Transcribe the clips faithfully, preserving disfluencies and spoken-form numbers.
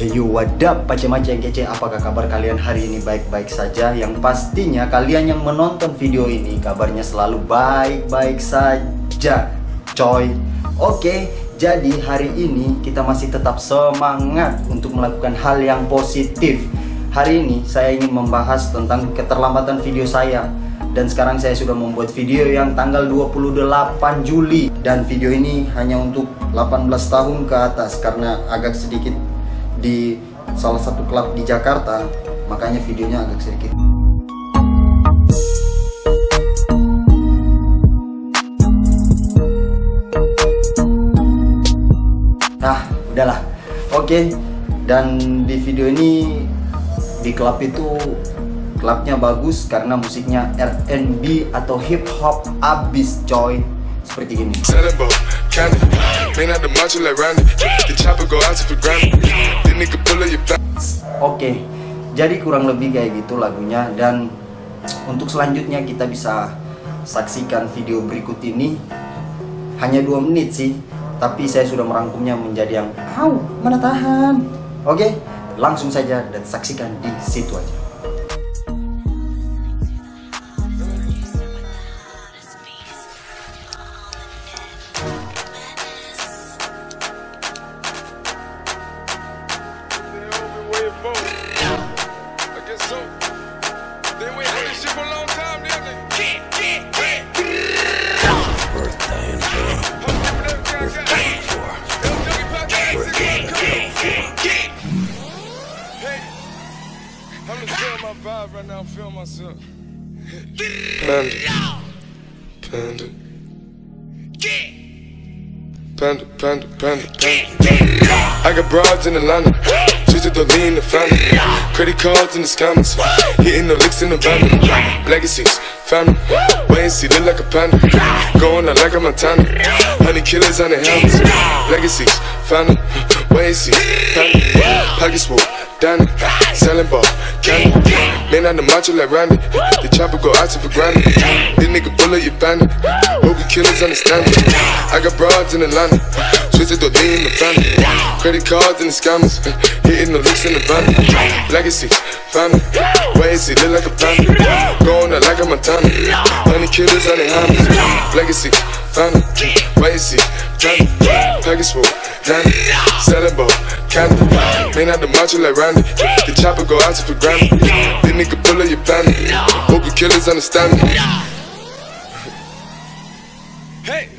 Hey you, what up pace-mace yang kece, apakah kabar kalian hari ini? Baik-baik saja. Yang pastinya kalian yang menonton video ini kabarnya selalu baik-baik saja coy. Oke, jadi hari ini kita masih tetap semangat untuk melakukan hal yang positif. Hari ini saya ingin membahas tentang keterlambatan video saya. Dan sekarang saya sudah membuat video yang tanggal dua puluh delapan Juli. Dan video ini hanya untuk delapan belas tahun ke atas, karena agak sedikit di salah satu klub di Jakarta, makanya videonya agak sedikit. Nah, udahlah. Oke. Dan di video ini di klub itu klubnya bagus karena musiknya R and B atau hip hop abis coy. Seperti gini. Oke, jadi kurang lebih kayak gitu lagunya. Dan untuk selanjutnya kita bisa saksikan video berikut ini. Hanya dua menit sih, tapi saya sudah merangkumnya menjadi yang au, mana tahan. Oke, langsung saja dan saksikan di situ aja. Panda, panda, panda, panda. I got broads in Atlanta, twisted the lean the family. Credit cards in the scammers, hitting the licks in the van. Legacies, family, wait and see, look like a panda. Going out like a Montana, honey killers on the helmets. Legacies, family, wait and see, family. Pockets full, Danny, selling ball, candy. Man on the macho like Randy, the chopper go out to for granted. This nigga bullet you bandit, hope you killers understand it. I got broads in Atlanta, twisted the lean in the family. Credit cards and the scammers, hitting the licks in the van. Legacy, family, wait and see, look like a panda. Going out like a Montana, honey killers on the hammers. Legacy, family, wait and see, family. Package full, Danny, selling ball, candy. Man out the macho like Randy, the chopper go out to for granted. This nigga bullet you bandit, hope you killers understand me. Hey!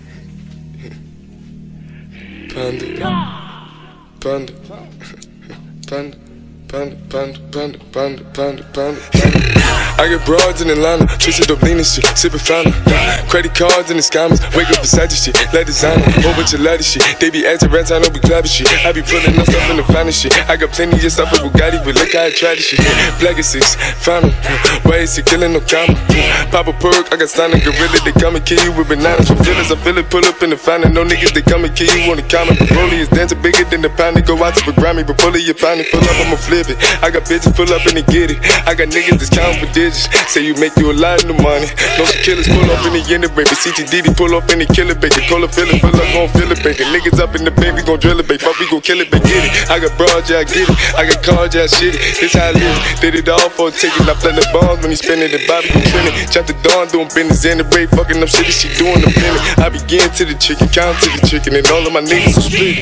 Panda, panda, panda, panda, panda, panda, panda, panda, panda. I get broads in Atlanta, twisted up lean and shit, sippin' fountain. Credit cards and the scammers, wake up beside your shit, let designer, whole bunch of lattice shit. They be acting rats, I know we clapping shit. I be pulling up stuff in the finest shit. I got plenty of stuff with Bugatti, but look how I try this shit. Legacies, fountain, why is he killing no comma? Pop a perk, I got stunning gorilla, they come and kill you with bananas. For feelings, I feel it, pull up in the fountain. No niggas, they come and kill you on the counter. The rollie is dancing bigger than the pound. They go out to the Grammy, but pull it, you pound it, pull up, I'ma flip it. I got bitches, pull up and they get it. I got niggas that's counting for digits. Say you make you a lot of money. No some killers pull off in the end of baby. C T D D pull off in the killer baby. Call a feeling, pull up, gon' feel it baby. Niggas up in the baby, gon' drill it baby. Fuck, we gon' kill it baby, get it. I got broads, yeah I get it. I got cars, yeah I shit it. This how I live. Did it all for a ticket. I play the bombs when he spinning the Bobby gon' spin it. Chop the dawn, doing business in the break. Fucking up shit, she doing the minute. I begin to the chicken, count to the chicken, and all of my niggas are split.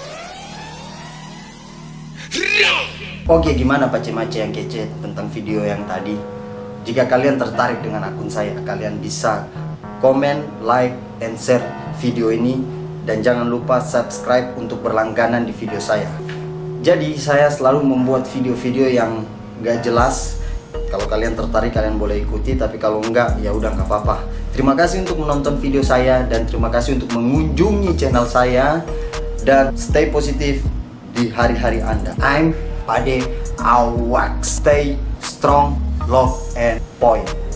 Oke, gimana pace-mace yang kece tentang video yang tadi? Jika kalian tertarik dengan akun saya, kalian bisa komen, like, and share video ini. Dan jangan lupa subscribe untuk berlangganan di video saya. Jadi saya selalu membuat video-video yang gak jelas. Kalau kalian tertarik kalian boleh ikuti, tapi kalau enggak ya udah nggak apa-apa. Terima kasih untuk menonton video saya, dan terima kasih untuk mengunjungi channel saya. Dan stay positif di hari-hari Anda. I'm Pade Awak. Stay strong, love and point.